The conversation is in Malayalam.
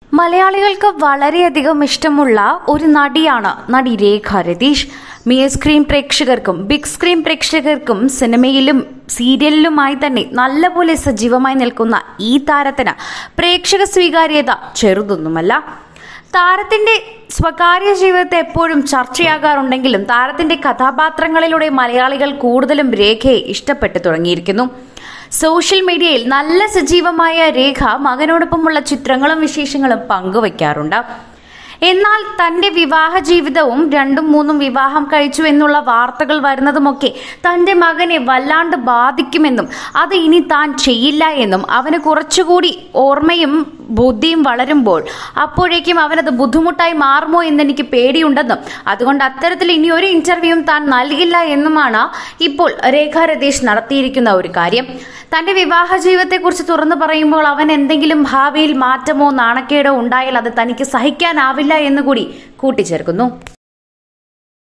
മലയാളികൾക്ക് വളരെയധികം ഇഷ്ടമുള്ള ഒരു നടിയാണ് നടി രേഖ രതീഷ്. മിനി സ്ക്രീൻ പ്രേക്ഷകർക്കും ബിഗ് സ്ക്രീൻ പ്രേക്ഷകർക്കും സിനിമയിലും സീരിയലിലുമായി തന്നെ നല്ലപോലെ സജീവമായി നിൽക്കുന്ന ഈ താരത്തിന് പ്രേക്ഷക സ്വീകാര്യത ചെറുതൊന്നുമല്ല. താരത്തിന്റെ സ്വകാര്യ ജീവിതത്തെ എപ്പോഴും ചർച്ചയാകാറുണ്ടെങ്കിലും താരത്തിന്റെ കഥാപാത്രങ്ങളിലൂടെ മലയാളികൾ കൂടുതലും രേഖയെ ഇഷ്ടപ്പെട്ടു തുടങ്ങിയിരിക്കുന്നു. സോഷ്യൽ മീഡിയയിൽ നല്ല സജീവമായ രേഖ മകനോടൊപ്പമുള്ള ചിത്രങ്ങളും വിശേഷങ്ങളും പങ്കുവയ്ക്കാറുണ്ട്. എന്നാൽ തന്റെ വിവാഹ ജീവിതവും 2-3 വിവാഹം കഴിച്ചു എന്നുള്ള വാർത്തകൾ വരുന്നതുമൊക്കെ തന്റെ മകനെ വല്ലാണ്ട് ബാധിക്കുമെന്നും അത് ഇനി താൻ ചെയ്യില്ല എന്നും അവന് കുറച്ചുകൂടി ഓർമ്മയും ബുദ്ധിയും വളരുമ്പോൾ അപ്പോഴേക്കും അവനത് ബുദ്ധിമുട്ടായി മാറുമോ എന്നെനിക്ക് പേടിയുണ്ടെന്നും അതുകൊണ്ട് അത്തരത്തിൽ ഇനി ഒരു ഇന്റർവ്യൂവും താൻ നൽകില്ല എന്നുമാണ് ഇപ്പോൾ രേഖ രതീഷ് നടത്തിയിരിക്കുന്ന ഒരു കാര്യം. തന്റെ വിവാഹ ജീവിതത്തെക്കുറിച്ച് തുറന്നു പറയുമ്പോൾ അവൻ എന്തെങ്കിലും ഭാവിയിൽ മാറ്റമോ നാണക്കേടോ ഉണ്ടായാൽ അത് തനിക്ക് സഹിക്കാനാവില്ല എന്നുകൂടി കൂട്ടിച്ചേർക്കുന്നു.